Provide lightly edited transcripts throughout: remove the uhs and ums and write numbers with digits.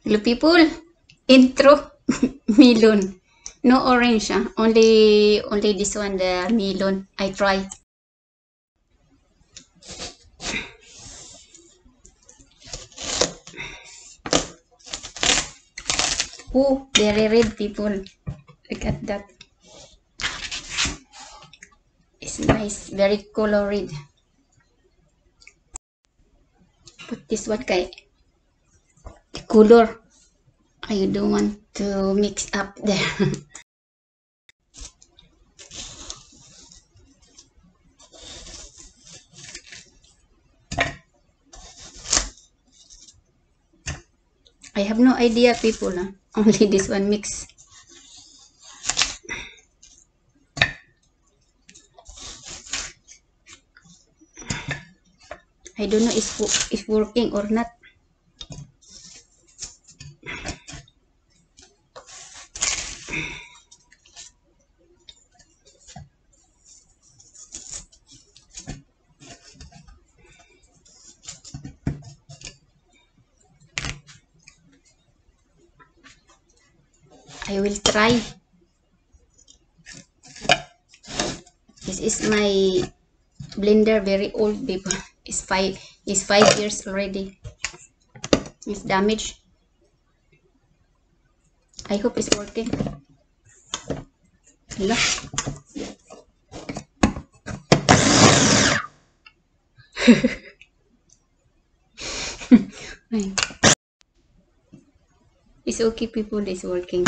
Hello people, intro melon. No orange, only this one, the melon. I try. Oh, very red people. Look at that. It's nice, very colored. Put this one kay color. I don't want to mix up there. I have no idea people. Only this one mix. I don't know if working or not. I will try. This is my blender, very old people. It's 5 years already. It's damaged. I hope it's working. Hello. It's okay people, it's working.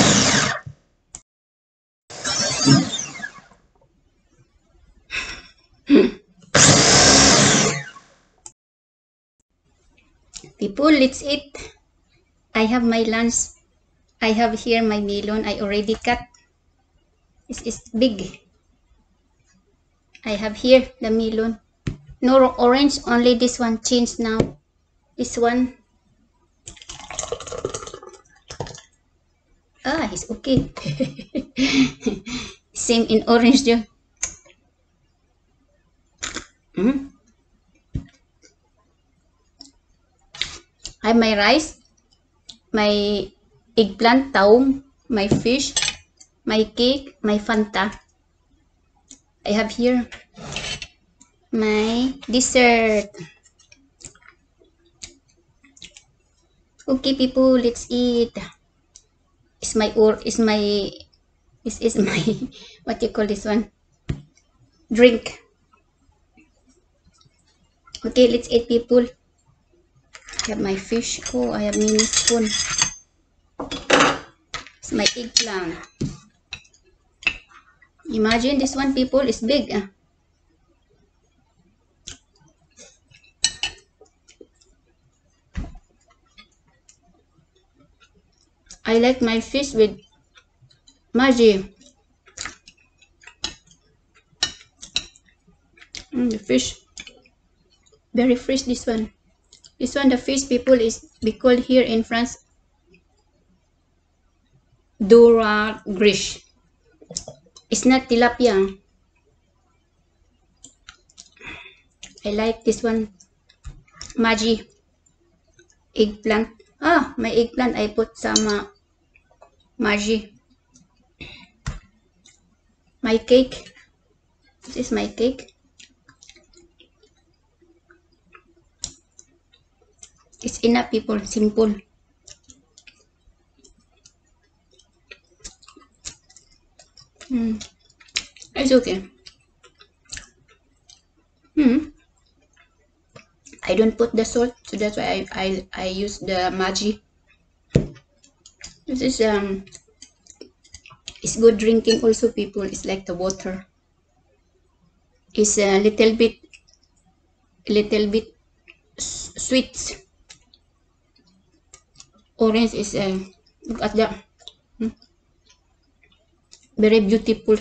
People, let's eat. I have my lunch. I have here my melon. I already cut. This is big. I have here the melon. No orange, only this one changed now. This one. Ah, it's okay. Same in orange too. I have my rice, my eggplant, taum, my fish, my cake, my Fanta. I have here my dessert. Okay people, let's eat. This is my what do you call this one? Drink. Okay, let's eat people. I have my fish. Oh, I have mini spoon. It's my eggplant. Imagine this one people is big. I like my fish with Maggi. The fish. Very fresh this one. This one the fish people is we call here in France Dora Grish. It's not tilapia. I like this one. Maggi. Eggplant. Ah, my eggplant I put some Maggi. My cake. This is my cake. It's enough people, simple. It's okay. I don't put the salt, so that's why I use the Maggi. This is it's good drinking also people. It's like the water. It's a little bit sweet. Orange is look at that. Very beautiful.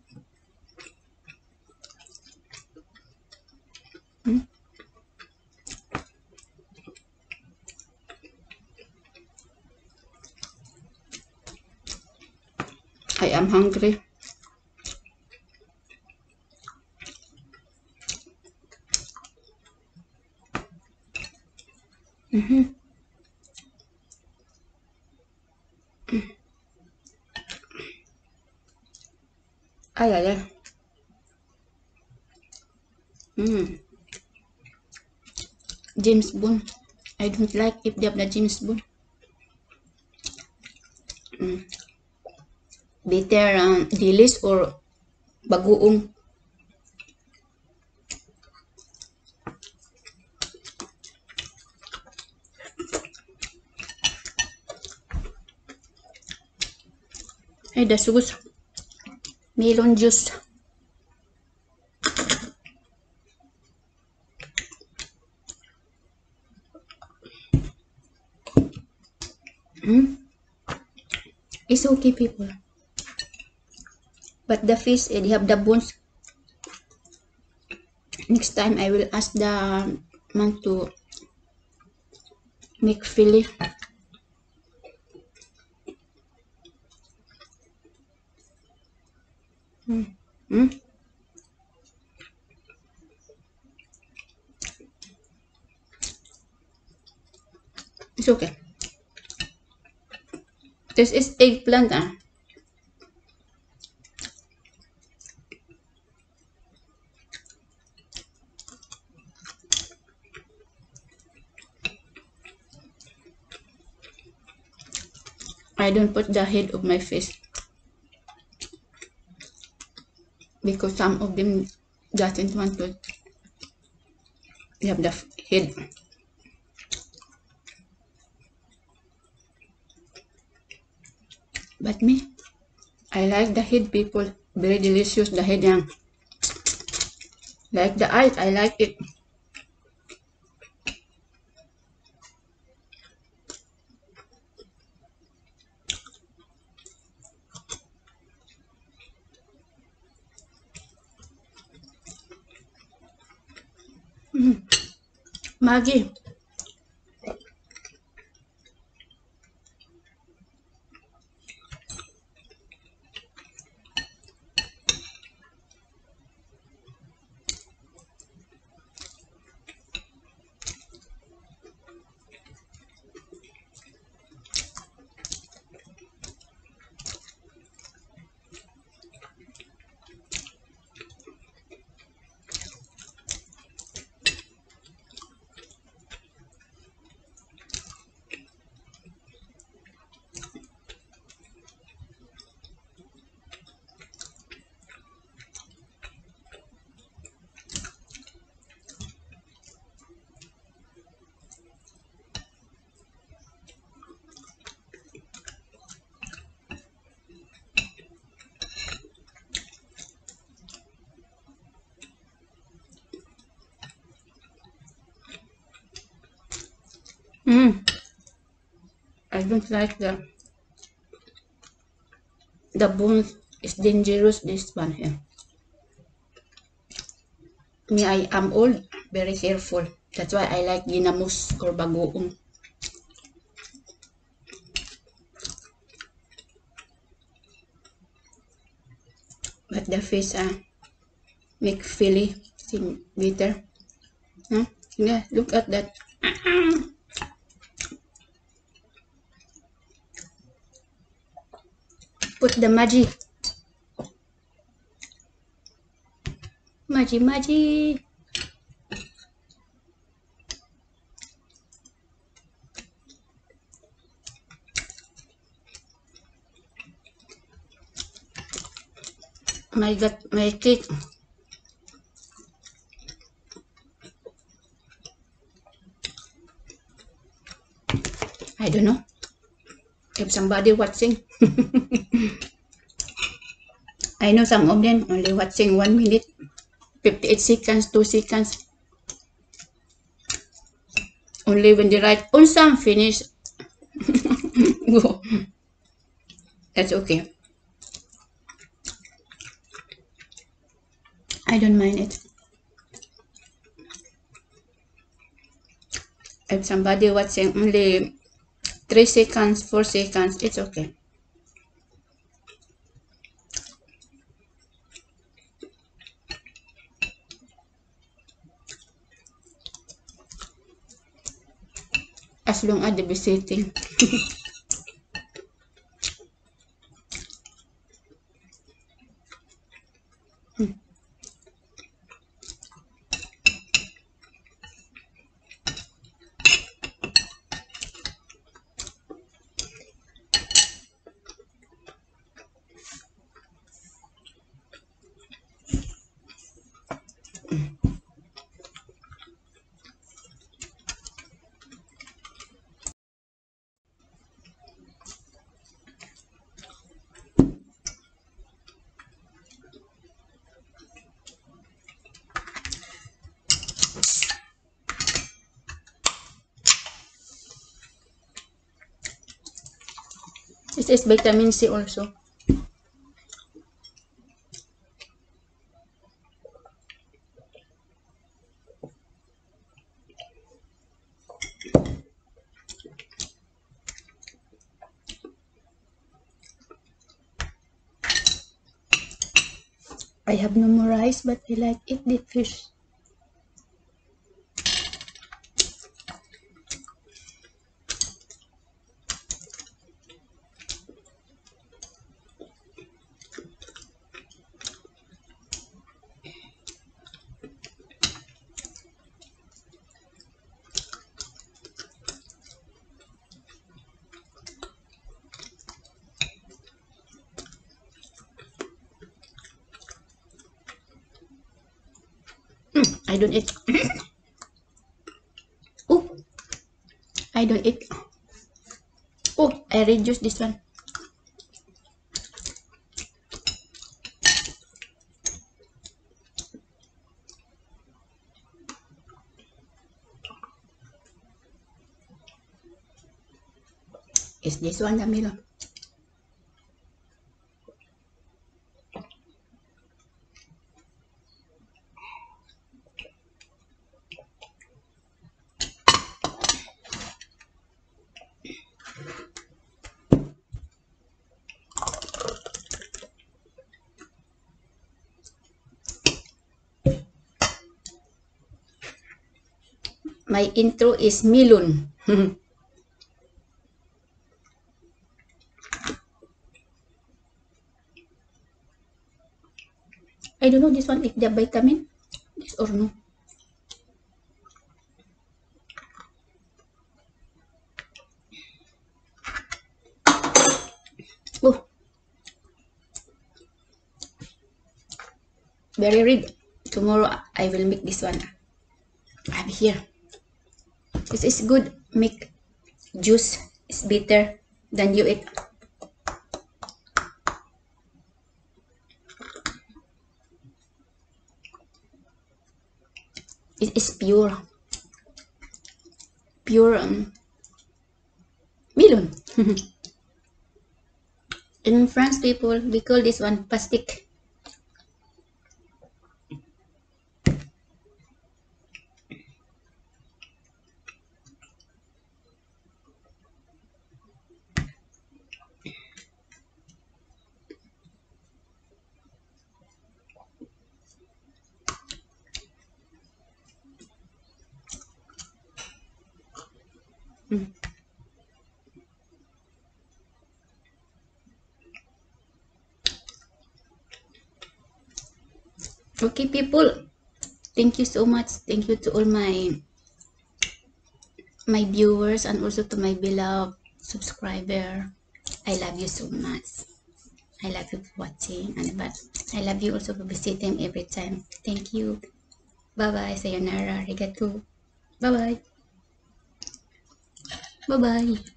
I am hungry. Ay, ay, ay. James Bond. I don't like if they have the James Bond. Better dilis or bagoong. Ay, the sauce. Melon juice. It's okay, people. But the fish, they have the bones. Next time, I will ask the man to make fillet. It's okay. This is eggplant. I don't put the head of my fish because some of them doesn't want to have the head. But me, I like the head, people. Very delicious, the head. Like the eyes, I like it. Maggie. I don't like the bones. Is dangerous, this one here. Me, I am old, very careful. That's why I like ginamos or bagoong. But the fish make filly thing bitter. Huh? Yeah, look at that. Put the maji. Maji, maji. My God, my cake. I don't know if somebody watching. I know some of them only watching 1 minute, 58 seconds, 2 seconds. Only when they write awesome finish. Go. That's okay. I don't mind it. If somebody watching only 3 seconds, 4 seconds, it's okay. As long as they be sitting. This is vitamin C also. I have no more rice, but I like eat the fish. I don't eat. Oh, I don't eat. Oh, I reduce this one. Is this one the melon? My intro is melon. I don't know this one if the vitamin. Yes or no. Oh, very red. Tomorrow I will make this one. I have here. This is good. Make juice. It's bitter than you eat. It is pure. Pure melon. In France, people, we call this one pastic. Mm. Okay, people. Thank you so much. Thank you to all my viewers and also to my beloved subscriber. I love you so much. I love you for watching, and but I love you also for visiting every time. Thank you. Bye bye. Sayonara. Arigato. Bye bye. Bye bye.